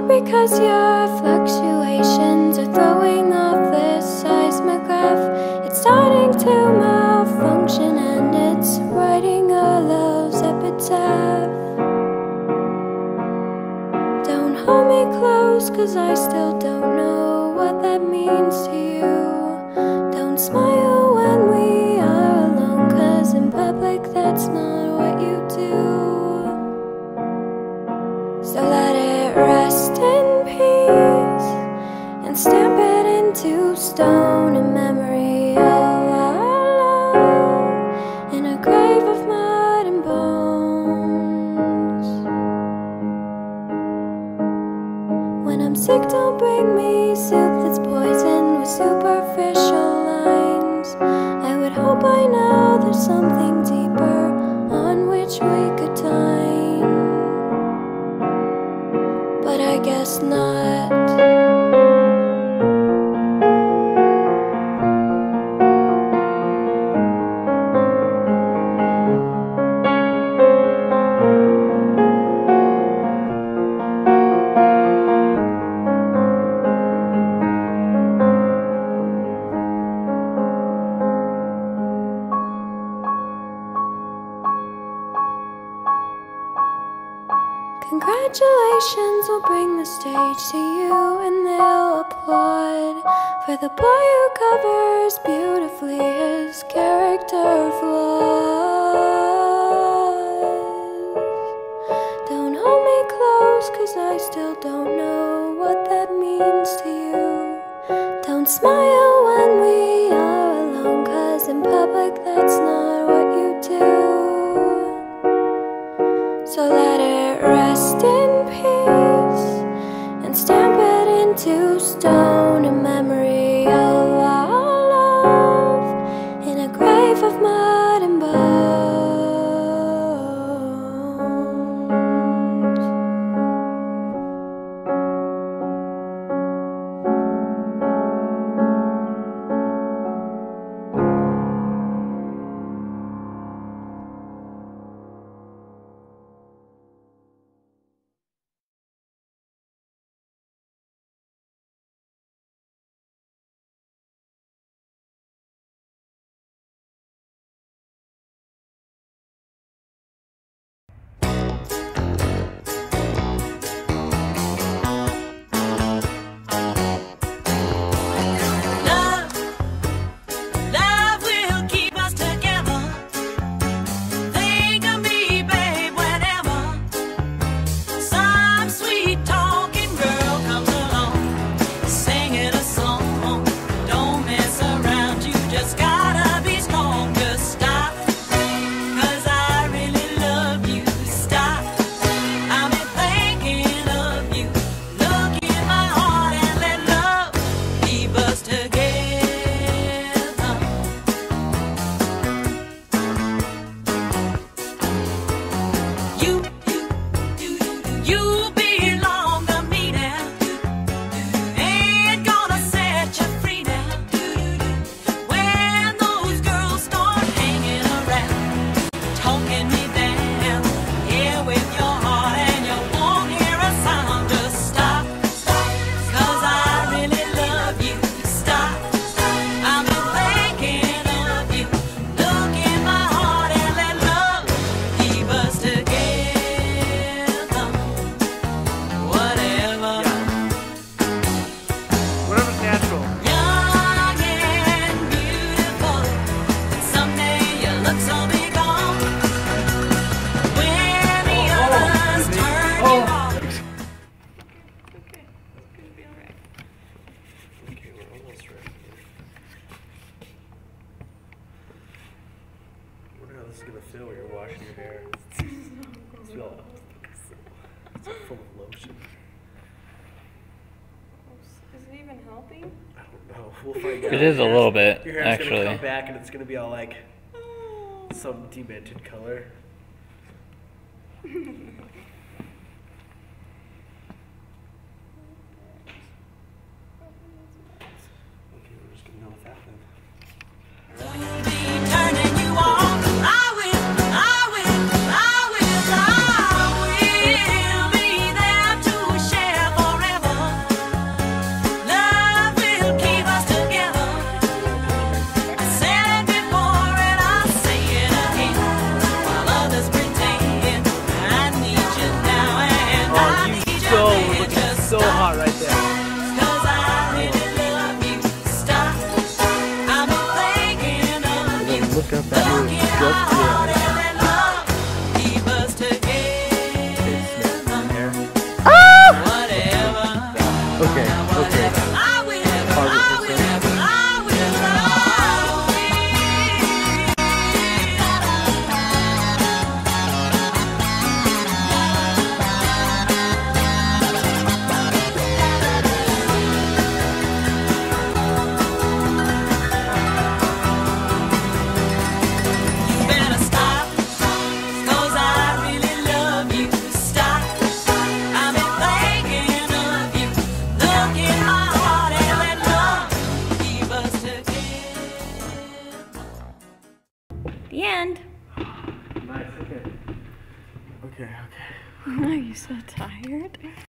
because your fluctuations are throwing off this seismograph. It's starting to malfunction and it's writing our love's epitaph. Don't hold me close, cause I still don't know what that means to you. Don't smile when we are alone, cause in public that's not what you do. So let it rest in peace and stamp it into stone, a memory of our love in a grave of mud and bones. When I'm sick, don't bring me soup that's poisoned with superficial lines. I would hope by now there's something deeper on which we could dine, but I guess not. Congratulations will bring the stage to you and they'll applaud for the boy who covers beautifully his character flaws. Don't hold me close, cause I still don't know what that means to you. Don't smile when we are alone, cause in public that's not what you do. So let it rest in peace and stamp it into stone, a memory of our love in a grave of mud and bones. This is gonna feel when you're washing your hair. It's full of lotion. Is it even helping? I don't know. We'll find out. It is a little bit, your hair's actually. Gonna come back and it's gonna be all like some demented color. Okay, we're just gonna go with that then. I will be there to share forever. so hot right there. Look up at your just okay. The end. Nice, okay. Okay. Are you so tired?